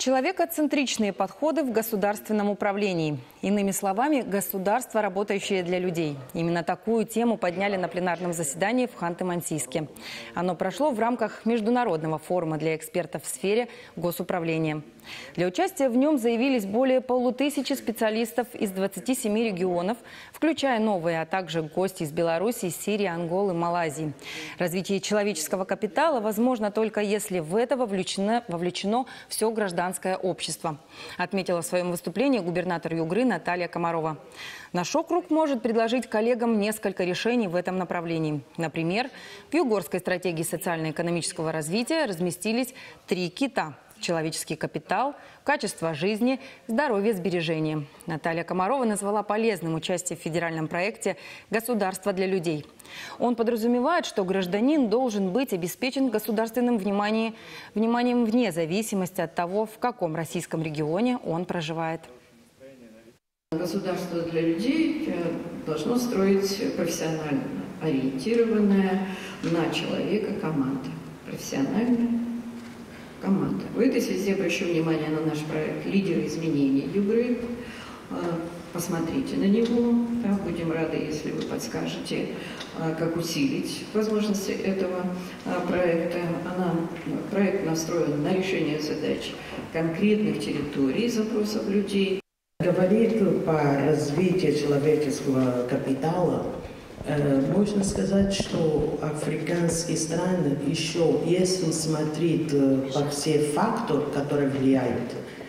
Человекоцентричные подходы в государственном управлении. Иными словами, государство, работающее для людей. Именно такую тему подняли на пленарном заседании в Ханты-Мансийске. Оно прошло в рамках международного форума для экспертов в сфере госуправления. Для участия в нем заявились более 500 специалистов из 27 регионов, включая новые, а также гости из Беларуси, Сирии, Анголы, Малайзии. Развитие человеческого капитала возможно только если в это вовлечено все гражданское общество, отметила в своем выступлении губернатор Югры Наталья Комарова. Наш округ может предложить коллегам несколько решений в этом направлении. Например, в Югорской стратегии социально-экономического развития разместились 3 кита: человеческий капитал, качество жизни, здоровье, сбережения. Наталья Комарова назвала полезным участие в федеральном проекте «Государство для людей». Он подразумевает, что гражданин должен быть обеспечен государственным вниманием вне зависимости от того, в каком российском регионе он проживает. Государство для людей должно строить профессионально ориентированная на человека команда. Профессиональная команда. В этой связи обращу внимание на наш проект «Лидеры изменений Югры». Посмотрите на него. Будем рады, если вы подскажете, как усилить возможности этого проекта. Проект настроен на решение задач конкретных территорий, запросов людей. Говорит по развитию человеческого капитала. Можно сказать, что африканские страны еще, если смотреть по всем факторам, которые влияют,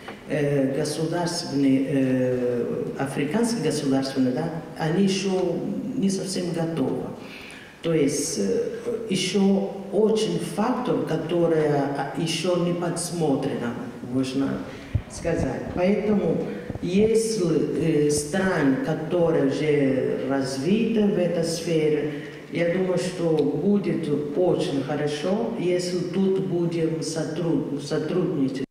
африканские государственные, да, они еще не совсем готовы. То есть еще очень фактор, который еще не подсмотрено, можно сказать. Поэтому если страны, которые уже развиты в этой сфере, я думаю, что будет очень хорошо, если тут будем сотрудничать.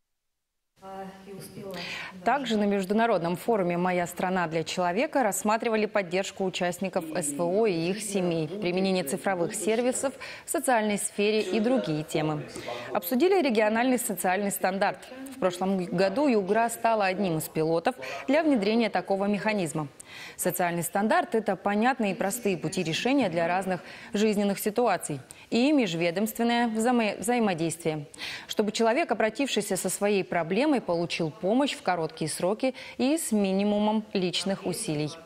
Также на международном форуме «Моя страна для человека» рассматривали поддержку участников СВО и их семей, применение цифровых сервисов в социальной сфере и другие темы. Обсудили региональный социальный стандарт. В прошлом году Югра стала одним из пилотов для внедрения такого механизма. Социальный стандарт – это понятные и простые пути решения для разных жизненных ситуаций и межведомственное взаимодействие, чтобы человек, обратившийся со своей проблемой, получил помощь в короткие сроки и с минимумом личных усилий.